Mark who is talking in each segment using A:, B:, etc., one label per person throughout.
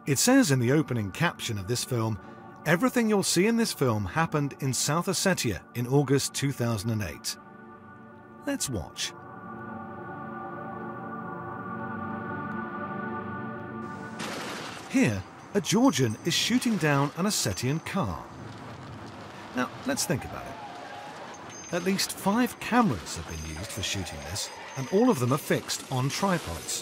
A: It says in the opening caption of this film, everything you'll see in this film happened in South Ossetia in August 2008. Let's watch. Here, a Georgian is shooting down an Ossetian car. Now, let's think about it. At least 5 cameras have been used for shooting this, and all of them are fixed on tripods.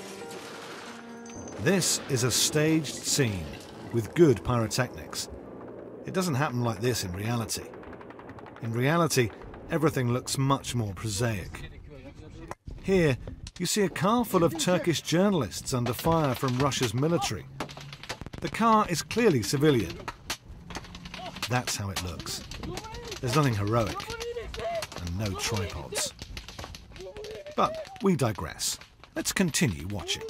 A: This is a staged scene with good pyrotechnics. It doesn't happen like this in reality. In reality, everything looks much more prosaic. Here, you see a car full of Turkish journalists under fire from Russia's military. The car is clearly civilian. That's how it looks. There's nothing heroic, and no tripods. But we digress. Let's continue watching.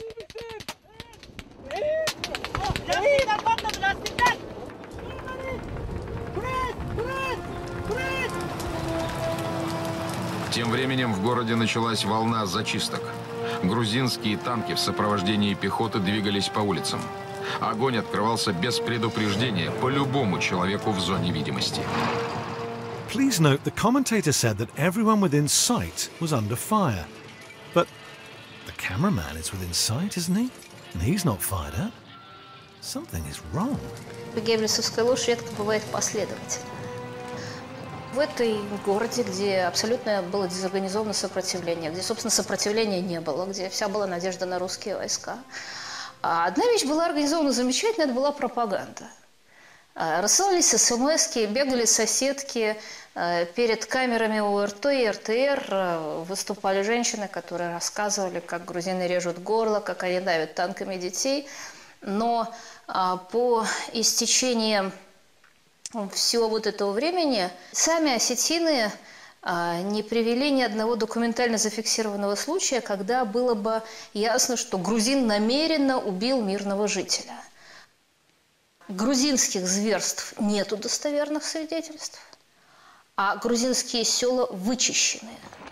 B: Тем временем в городе началась волна зачисток. Грузинские танки в сопровождении пехоты двигались по улицам. Огонь открывался без предупреждения по любому человеку в зоне видимости.
A: Please note the commentator said that everyone within sight was under fire. But the cameraman is within sight, isn't he? And he's not fired at. Something is wrong.
C: Геббельсовская ложь редко бывает последовательной. В этой городе, где абсолютно было дезорганизовано сопротивление, где, собственно, сопротивления не было, где вся была надежда на русские войска, одна вещь была организована замечательно, это была пропаганда. Рассылались смски, бегали соседки, перед камерами ОРТ и РТР выступали женщины, которые рассказывали, как грузины режут горло, как они давят танками детей. Но по истечении всего вот этого времени сами осетины не привели ни одного документально зафиксированного случая, когда было бы ясно, что грузин намеренно убил мирного жителя. Грузинских зверств нету достоверных свидетельств, а грузинские села вычищены.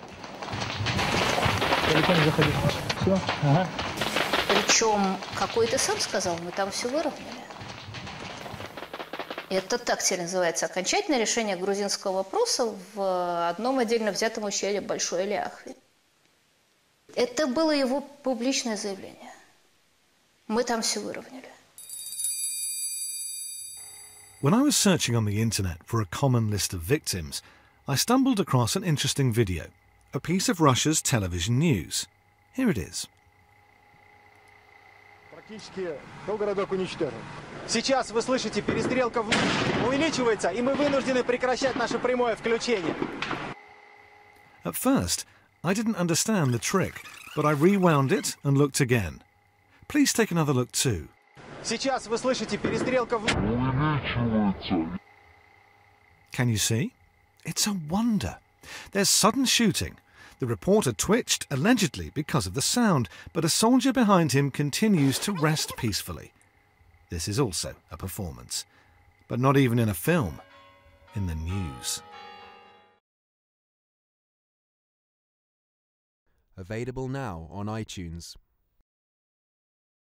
C: Причем, какой ты сам сказал, мы там все выровняли. Это так теперь называется окончательное решение грузинского вопроса в одном отдельно взятом ущелье Большой Ляхви. Это было его публичное заявление. Мы там все выровняли.
A: When I was searching on the internet for a common list of victims, I stumbled across an interesting video, a piece of Russia's television news. Here it is.
D: Практически городок уничтожен. Сейчас вы слышите, перестрелка увеличивается, и мы вынуждены прекращать наше прямое включение.
A: At first, I didn't understand the trick, but I rewound it and looked again. Please take another look too.
D: Сейчас вы слышите, перестрелка увеличивается.
A: Can you see? It's a wonder. There's sudden shooting. The reporter twitched, allegedly because of the sound, but a soldier behind him continues to rest peacefully. This is also a performance, but not even in a film, in the news.
E: Available now on iTunes.